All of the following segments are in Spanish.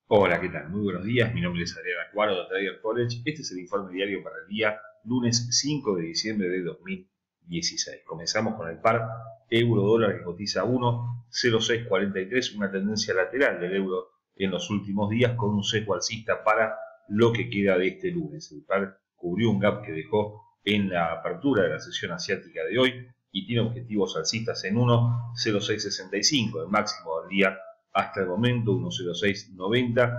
Hola, ¿qué tal? Muy buenos días, mi nombre es Adrián Acuaro de Trader College. Este es el informe diario para el día lunes 5 de diciembre de 2016. Comenzamos con el par euro-dólar que cotiza 1,0643, una tendencia lateral del euro en los últimos días con un sesgo alcista para lo que queda de este lunes. El par cubrió un gap que dejó en la apertura de la sesión asiática de hoy y tiene objetivos alcistas en 1,0665, el máximo del día hasta el momento, 10690,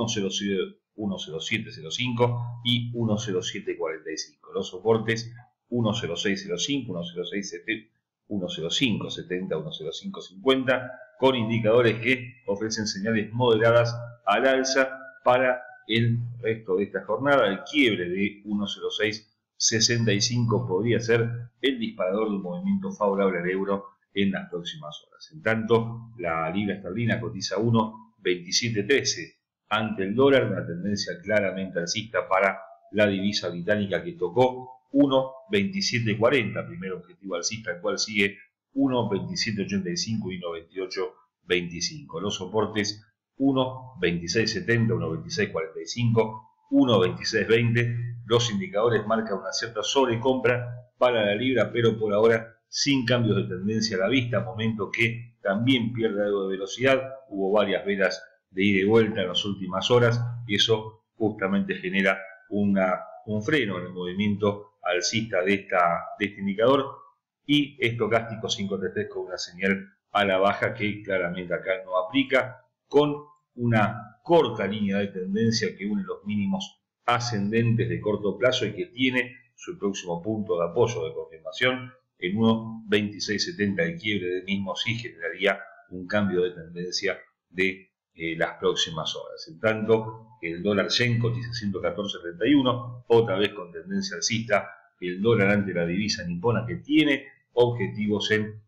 10705 y 10745. Los soportes 10605, 10670, 10570, 10550, con indicadores que ofrecen señales moderadas al alza para el resto de esta jornada. El quiebre de 10665 podría ser el disparador de un movimiento favorable al euro en las próximas horas. En tanto, la libra esterlina cotiza 1,2713 ante el dólar, una tendencia claramente alcista para la divisa británica que tocó 1,2740, primer objetivo alcista, el cual sigue 1,2785 y 1,2825. Los soportes 1,2670, 1,2645, 1,2620. Los indicadores marcan una cierta sobrecompra para la libra, pero por ahora sin cambios de tendencia a la vista, momento que también pierde algo de velocidad. Hubo varias velas de ida y vuelta en las últimas horas y eso justamente genera un freno en el movimiento alcista de este indicador, y estocástico 533 con una señal a la baja que claramente acá no aplica, con una corta línea de tendencia que une los mínimos ascendentes de corto plazo y que tiene su próximo punto de apoyo de confirmación en 1,2670. El quiebre del mismo sí generaría un cambio de tendencia de las próximas horas. En tanto, el dólar yen cotiza 114.31, otra vez con tendencia alcista. El dólar ante la divisa nipona que tiene objetivos en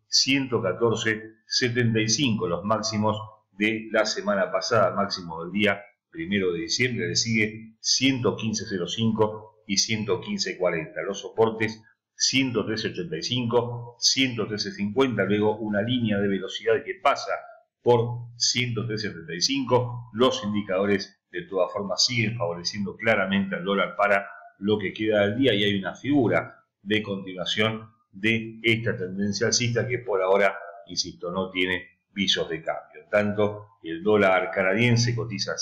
114.75, los máximos de la semana pasada, máximo del día 1 de diciembre, le sigue 115.05 y 115.40. Los soportes 113.85, 113.50, luego una línea de velocidad que pasa por 113.75. Los indicadores de todas formas siguen favoreciendo claramente al dólar para lo que queda del día y hay una figura de continuación de esta tendencia alcista que por ahora, insisto, no tiene visos de cambio. En tanto, el dólar canadiense cotiza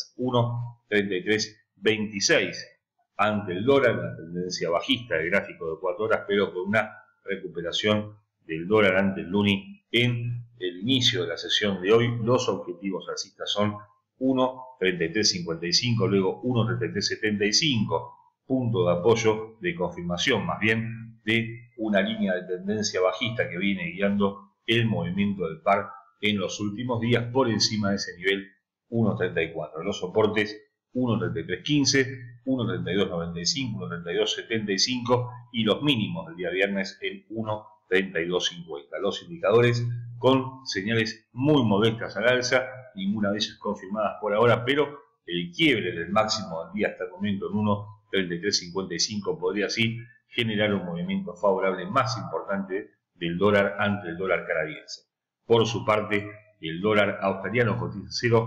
1,3326 ante el dólar, una tendencia bajista del gráfico de 4 horas, pero con una recuperación del dólar ante el luni en el inicio de la sesión de hoy. Los objetivos alcistas son 1,3355, luego 1,3375, punto de apoyo, de confirmación más bien, de una línea de tendencia bajista que viene guiando el movimiento del par en los últimos días por encima de ese nivel 1,34. Los soportes 1,3315, 1,3295, 1,3275 y los mínimos del día viernes en 1,3250. Los indicadores con señales muy modestas al alza, ninguna de ellas confirmadas por ahora, pero el quiebre del máximo del día hasta el momento en 1,3355 podría así generar un movimiento favorable más importante del dólar ante el dólar canadiense. Por su parte, el dólar australiano cotiza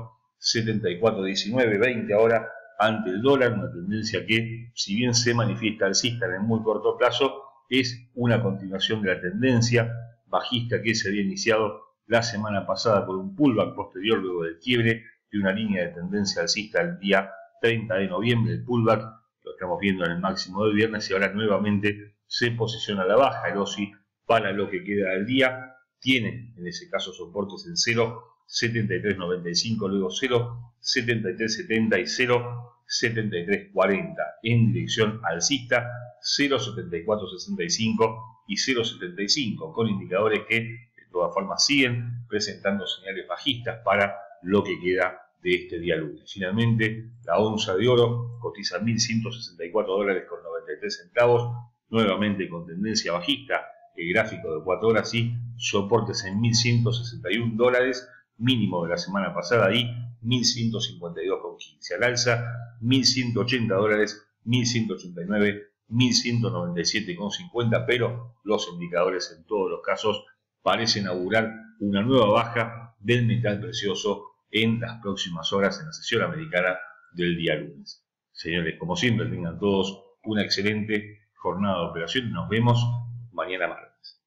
0,741920 ahora ante el dólar, una tendencia que, si bien se manifiesta alcista en el muy corto plazo, es una continuación de la tendencia bajista que se había iniciado la semana pasada por un pullback posterior luego del quiebre de una línea de tendencia alcista el día 30 de noviembre. El pullback lo estamos viendo en el máximo del viernes y ahora nuevamente se posiciona a la baja. El OSI para lo que queda del día tiene en ese caso soportes en 0,7395, luego 0,7370 y 0,7340 en dirección alcista, 0,7465 y 0,75, con indicadores que de todas formas siguen presentando señales bajistas para lo que queda de este día lunes. Finalmente, la onza de oro cotiza $1.164 con 93 centavos, nuevamente con tendencia bajista. El gráfico de 4 horas y soportes en $1.161, mínimo de la semana pasada, y 1.152,15. Al alza, $1.180, 1.189, 1.197,50, pero los indicadores en todos los casos parecen augurar una nueva baja del metal precioso en las próximas horas en la sesión americana del día lunes. Señores, como siempre, tengan todos una excelente jornada de operación. Nos vemos mañana martes.